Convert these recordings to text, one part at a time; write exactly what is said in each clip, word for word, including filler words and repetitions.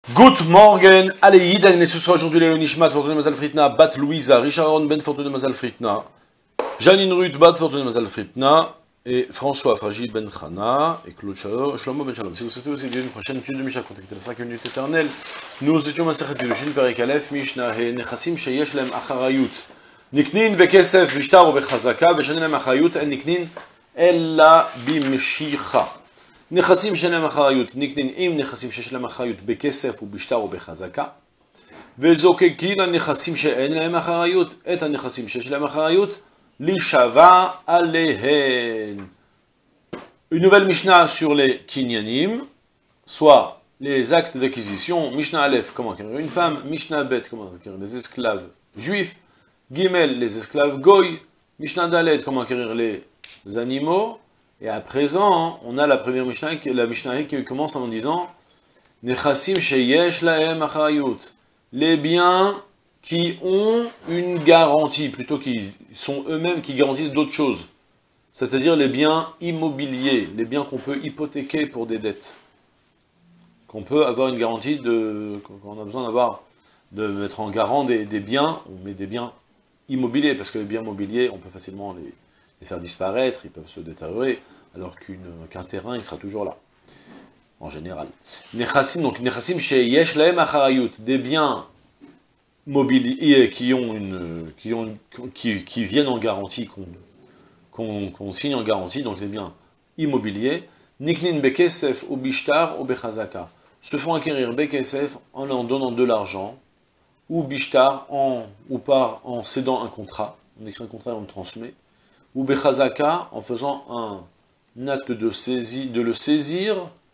Good morning, allez, Yiden, et ce sera aujourd'hui les Nishmat, Fortuné Mazal Fritna, Bat Louisa, Richard Aaron Ben Fortuné Mazal Fritna, Janine Ruth Bat Fortuné Mazal Fritna, et François Fragi Ben Chana, et Claude Shlomo Ben Shalom. Si vous souhaitez aussi une prochaine étude de Mishnah, contactez les cinq minutes éternelles. Nous étions Masachet Pirushin, Perek Aleph, Mishnah, He Nechassim, Sheyesh Lem Acharayut, Niknin Bekesef, Vishtar ou Bechazaka, Veshanin Lem Acharayut, En Niknin, Ella Bimshicha. נכסים שאין להם אחריות, נקנין עם נכסים שיש להם אחריות בכסף ובשטר ובחזקה, וזוקקין הנכסים שאין להם אחריות, את הנכסים שיש להם אחריות, להישבע עליהן. Une nouvelle Mishnah sur les kinyanim, soit les actes d'acquisition, Mishnah Aleph, comment acquérir une femme, Mishnah Bet, comment acquérir les esclaves juifs, Gimel, les esclaves goy, Mishnah Dalet, comment acquérir les animaux. Et à présent, on a la première Mishnah, la Mishnah qui commence en disant Nechassim sheyesh lahem acharayut. Les biens qui ont une garantie, plutôt qui sont eux-mêmes qui garantissent d'autres choses. C'est-à-dire les biens immobiliers, les biens qu'on peut hypothéquer pour des dettes. Qu'on peut avoir une garantie de. Qu'on a besoin d'avoir, de mettre en garant des, des biens, on met des biens immobiliers, parce que les biens mobiliers, on peut facilement les. les faire disparaître, ils peuvent se détériorer, alors qu'un terrain, il sera toujours là, en général. Nechassim, donc Nechassim chez Yesh Lahem Acharayut, des biens mobiliers qui ont une, qui ont, qui, qui viennent en garantie, qu'on qu'on qu'on signe en garantie, donc les biens immobiliers, Niknin Bekesef ou Bishtar ou Bechazaka, se font acquérir Bekesef en leur donnant de l'argent, ou Bishtar en, ou par en cédant un contrat, on écrit un contrat et on le transmet, ou Bechazaka, en faisant un, un acte de, saisie, de le saisir,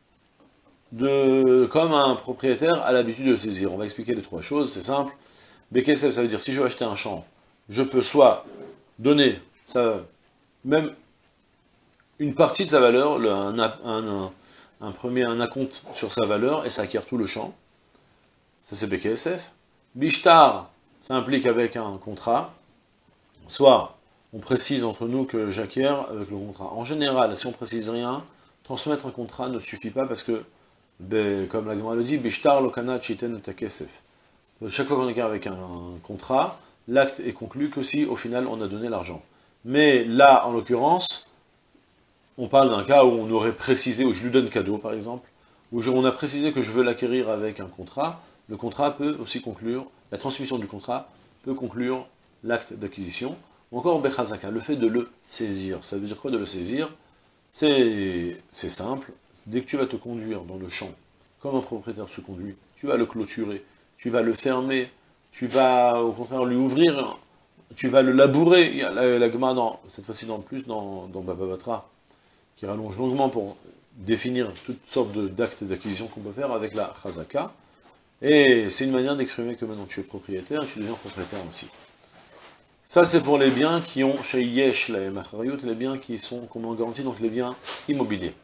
de, comme un propriétaire a l'habitude de le saisir. On va expliquer les trois choses, c'est simple. Bekesef, ça veut dire, si je veux acheter un champ, je peux soit donner, ça, même une partie de sa valeur, le, un, un, un, un premier, un acompte sur sa valeur, et ça acquiert tout le champ. Ça c'est Bekesef. Bishtar, ça implique avec un contrat, soit on précise entre nous que j'acquiers avec le contrat. En général, si on ne précise rien, transmettre un contrat ne suffit pas parce que, ben, comme la Gemara le dit, Bishtar lokana chiten takesef. Chaque fois qu'on acquiert avec un, un contrat, l'acte est conclu que si, au final, on a donné l'argent. Mais là, en l'occurrence, on parle d'un cas où on aurait précisé, où je lui donne cadeau, par exemple, où je, on a précisé que je veux l'acquérir avec un contrat. Le contrat peut aussi conclure, la transmission du contrat peut conclure l'acte d'acquisition. Ou encore Bechazaka, le fait de le saisir. Ça veut dire quoi de le saisir? C'est simple. Dès que tu vas te conduire dans le champ, comme un propriétaire se conduit, tu vas le clôturer, tu vas le fermer, tu vas au contraire lui ouvrir, tu vas le labourer. Il y a la, la Gemara, cette fois-ci dans le plus, dans, dans Baba Batra, qui rallonge longuement pour définir toutes sortes d'actes d'acquisition qu'on peut faire avec la Chazaka. Et c'est une manière d'exprimer que maintenant tu es propriétaire et tu deviens propriétaire aussi. Ça, c'est pour les biens qui ont chez Yesh Lahem Acharayut, les biens qui sont, comme on garantit, donc les biens immobiliers.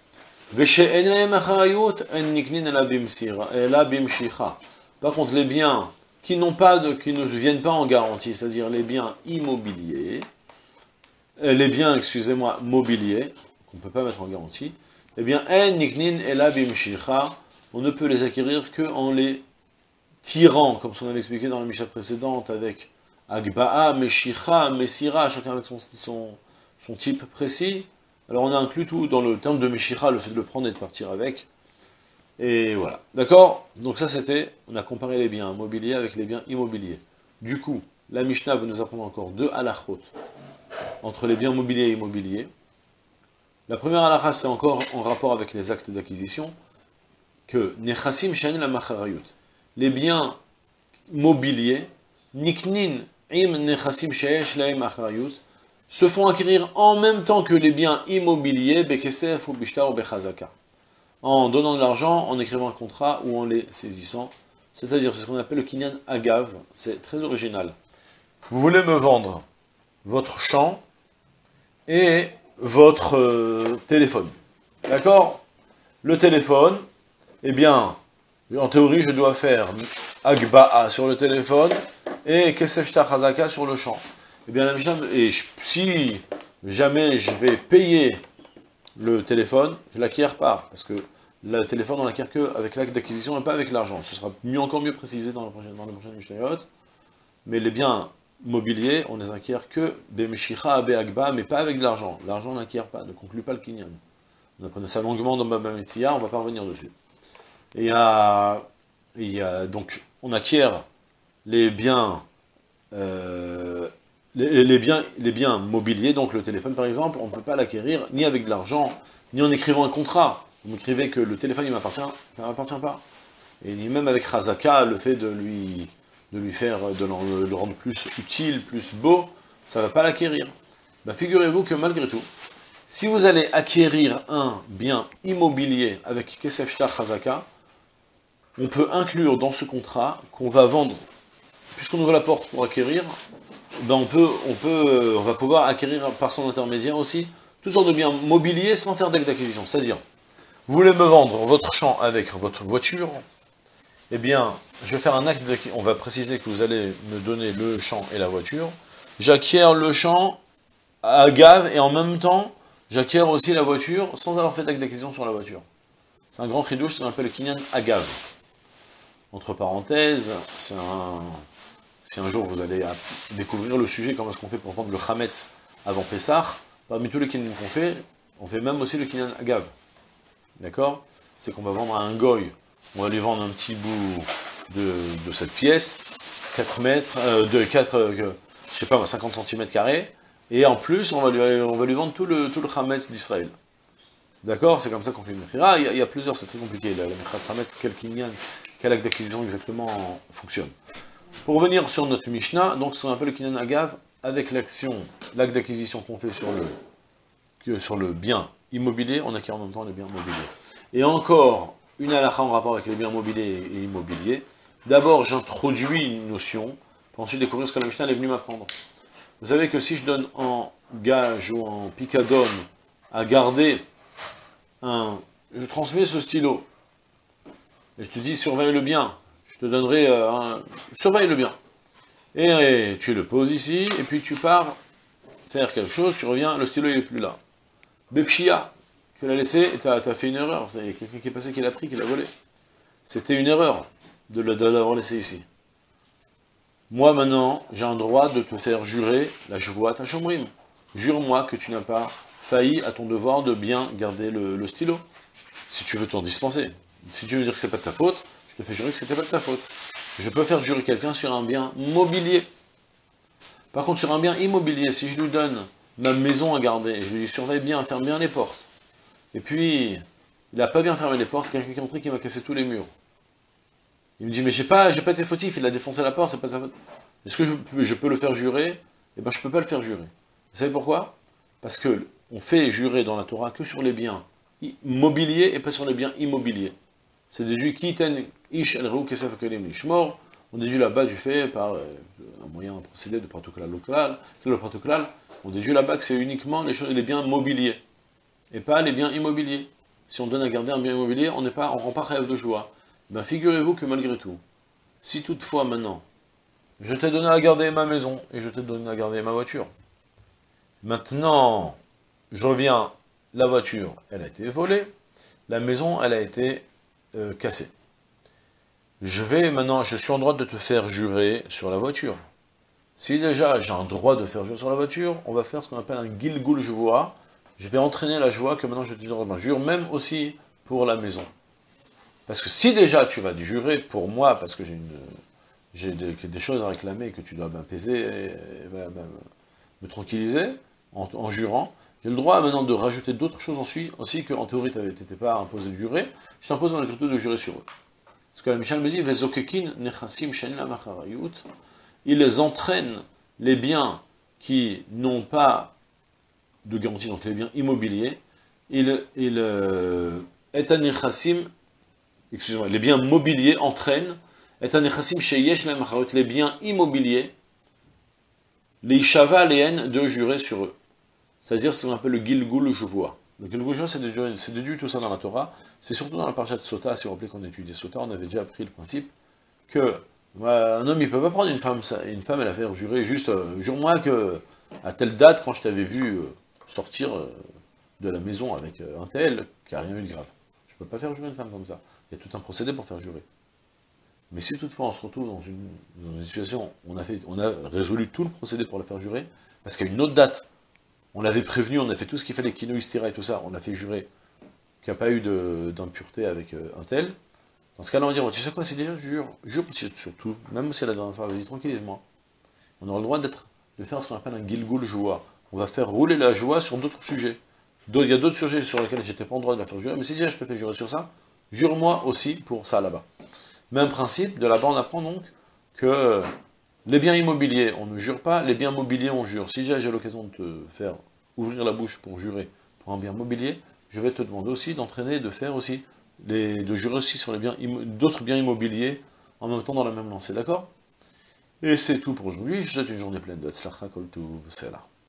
Par contre, les biens qui n'ont pas de, qui ne viennent pas en garantie, c'est-à-dire les biens immobiliers, les biens, excusez-moi, mobiliers, qu'on ne peut pas mettre en garantie, eh bien, on ne peut les acquérir qu'en les tirant, comme on avait expliqué dans la Mishnah précédente, avec Agba'a, Meshicha, Mesira, chacun avec son, son, son type précis. Alors on a inclus tout dans le terme de Meshicha, le fait de le prendre et de partir avec. Et voilà. D'accord? Donc ça c'était, on a comparé les biens mobiliers avec les biens immobiliers. Du coup, la Mishnah veut nous apprendre encore deux halachot entre les biens mobiliers et immobiliers. La première halakha, c'est encore en rapport avec les actes d'acquisition, que Nechassim Shein la Macharayut, les biens mobiliers, Niknin im nechassim sheyesh lahem acharayut, se font acquérir en même temps que les biens immobiliers, bekesef ou bishtar ou bechazaka, en donnant de l'argent, en écrivant un contrat ou en les saisissant. C'est-à-dire, c'est ce qu'on appelle le kinyan agav, c'est très original. Vous voulez me vendre votre champ et votre euh, téléphone. D'accord? Le téléphone, eh bien, en théorie, je dois faire Agba'a sur le téléphone et Kesef Shtar Chazaka sur le champ. Eh bien, la Mishnah, et je, si jamais je vais payer le téléphone, je ne l'acquiers pas, parce que le téléphone on l'acquiert que avec l'acte d'acquisition et pas avec l'argent. Ce sera mieux, encore mieux précisé dans la prochaine, dans la prochaine Mishnayot. Mais les biens mobiliers, on les acquiert que Bemeshicha, Be'agba, mais pas avec de l'argent. L'argent n'acquiert pas, ne conclut pas le kinyan. On apprenait ça longuement dans Baba Metzia, on va pas revenir dessus. Et il y a, il y a donc, on acquiert les biens, euh, les, les biens, les biens mobiliers, donc le téléphone par exemple, on ne peut pas l'acquérir ni avec de l'argent, ni en écrivant un contrat. Vous m'écrivez que le téléphone il m'appartient, ça ne m'appartient pas. Et ni même avec Chazaka, le fait de lui, de lui faire, de le rendre plus utile, plus beau, ça ne va pas l'acquérir. Ben, figurez-vous que malgré tout, si vous allez acquérir un bien immobilier avec Kesef Shtar Chazaka, on peut inclure dans ce contrat qu'on va vendre, puisqu'on ouvre la porte pour acquérir, ben on peut, on peut, on va pouvoir acquérir par son intermédiaire aussi toutes sortes de biens mobiliers sans faire d'acte d'acquisition. C'est-à-dire, vous voulez me vendre votre champ avec votre voiture, eh bien, je vais faire un acte d'acquisition. On va préciser que vous allez me donner le champ et la voiture. J'acquiers le champ à gave et en même temps, j'acquiers aussi la voiture sans avoir fait d'acte d'acquisition sur la voiture. C'est un grand chidouche, ce qu'on appelle le kinyan agav. Entre parenthèses, c'est un, si un jour vous allez découvrir le sujet, comment est-ce qu'on fait pour vendre le chametz avant Pessah, parmi tous les kinyan qu'on fait, on fait même aussi le kinyan agav. D'accord? C'est qu'on va vendre à un goy, on va lui vendre un petit bout de, de cette pièce, quatre mètres, euh, de quatre, euh, je sais pas, cinquante centimètres carrés, et en plus, on va lui, on va lui vendre tout le, tout le chametz d'Israël. D'accord? C'est comme ça qu'on fait une mechira. Il, il y a plusieurs, c'est très compliqué. La mechira chametz, quel kinyan, quel acte d'acquisition exactement fonctionne. Pour revenir sur notre Mishnah, donc ce qu'on appelle le kinyan agav, avec l'action, l'acte d'acquisition qu'on fait sur le, que sur le bien immobilier, on acquiert en même temps le bien mobilier. Et encore, une halakha en rapport avec les biens mobiliers et immobiliers. D'abord, j'introduis une notion, pour ensuite découvrir ce que la Mishnah est venue m'apprendre. Vous savez que si je donne en gage ou en picadone à garder un... Je transmets ce stylo, et je te dis surveille le bien, je te donnerai euh, un... Surveille le bien. Et, et tu le poses ici, et puis tu pars faire quelque chose, tu reviens, le stylo il n'est plus là. Bepshia, tu l'as laissé et tu as, as fait une erreur. Il y a quelqu'un qui est passé, qui l'a pris, qui l'a volé. C'était une erreur de l'avoir laissé ici. Moi maintenant, j'ai un droit de te faire jurer la chevoie ta chomrim. Jure-moi que tu n'as pas failli à ton devoir de bien garder le, le stylo. Si tu veux t'en dispenser. Si tu veux dire que c'est pas de ta faute, je te fais jurer que c'était pas de ta faute. Je peux faire jurer quelqu'un sur un bien mobilier. Par contre, sur un bien immobilier, si je lui donne ma maison à garder, et je lui surveille bien, ferme bien les portes, et puis, il n'a pas bien fermé les portes, quelqu'un qui est entré qui m'a cassé tous les murs. Il me dit, mais j'ai pas, j'ai pas été fautif, il a défoncé la porte, c'est pas sa faute. Est-ce que je, je peux le faire jurer? Eh bien, je peux pas le faire jurer. Vous savez pourquoi? Parce que on fait jurer dans la Torah que sur les biens mobiliers et pas sur les biens immobiliers. C'est déduit Kiten Ish El Rou Kesef Kelim Lishmor. On déduit là-bas du fait par euh, un moyen, un procédé de protocole local, le protocole. On déduit là-bas que c'est uniquement les, choses, les biens mobiliers et pas les biens immobiliers. Si on donne à garder un bien immobilier, on n'est pas, on rend pas rêve de joie. Ben figurez-vous que malgré tout, si toutefois maintenant, je t'ai donné à garder ma maison et je t'ai donné à garder ma voiture, maintenant, je reviens, la voiture, elle a été volée, la maison, elle a été euh, cassée. Je vais maintenant, je suis en droit de te faire jurer sur la voiture. Si déjà j'ai un droit de faire jurer sur la voiture, on va faire ce qu'on appelle un gilgul joie. Je vais entraîner la joie que maintenant je te jure, même aussi pour la maison. Parce que si déjà tu vas jurer pour moi, parce que j'ai une, j'ai des, des choses à réclamer que tu dois m'apaiser et, et me tranquilliser en, en jurant, j'ai le droit maintenant de rajouter d'autres choses ensuite, aussi qu'en théorie tu n'étais pas imposé de jurer, je t'impose malgré tout de jurer sur eux. Parce que la Mishnah me dit, Vezokekin nechasim shen la macharayut, ils entraînent les biens qui n'ont pas de garantie, donc les biens immobiliers, ils, ils, euh, excusez-moi, les biens mobiliers entraînent, les biens immobiliers, les ishava les de jurer sur eux. C'est-à-dire ce qu'on appelle le gilgul jouvoi. Le gilgul jouvoi, c'est de dire tout ça dans la Torah, c'est surtout dans la parashat de Sota, si vous vous rappelez qu'on étudiait Sota, on avait déjà appris le principe que un homme, il ne peut pas prendre une femme, une femme, elle a fait jurer juste, euh, jure-moi que à telle date, quand je t'avais vu euh, sortir euh, de la maison avec euh, un tel, qu'il n'y a rien eu de grave. Je peux pas faire jurer une femme comme ça. Il y a tout un procédé pour faire jurer. Mais si toutefois on se retrouve dans une, dans une situation où on a, fait, on a résolu tout le procédé pour la faire jurer, parce qu'à une autre date, on l'avait prévenu, on a fait tout ce qu'il fallait, kino, istira et tout ça, on l'a fait jurer qu'il n'y a pas eu d'impureté avec euh, un tel, dans ce cas-là, on dit, oh, tu sais quoi, c'est déjà, jure, jure surtout, même si c'est la dernière fois, vas-y, tranquillise-moi. On aura le droit d'être, de faire ce qu'on appelle un gilgul joie. On va faire rouler la joie sur d'autres sujets. Il y a d'autres sujets sur lesquels j'étais pas en droit de la faire jurer, mais si déjà je te fais jurer sur ça, jure-moi aussi pour ça là-bas. Même principe, de là-bas on apprend donc que les biens immobiliers, on ne jure pas, les biens mobiliers, on jure. Si j'ai l'occasion de te faire ouvrir la bouche pour jurer pour un bien mobilier, je vais te demander aussi d'entraîner, de faire aussi, les, de jurer aussi sur les biens d'autres biens immobiliers en même temps dans la même lancée, d'accord? Et c'est tout pour aujourd'hui, je vous souhaite une journée pleine de tzlacha kol tov, c'est là.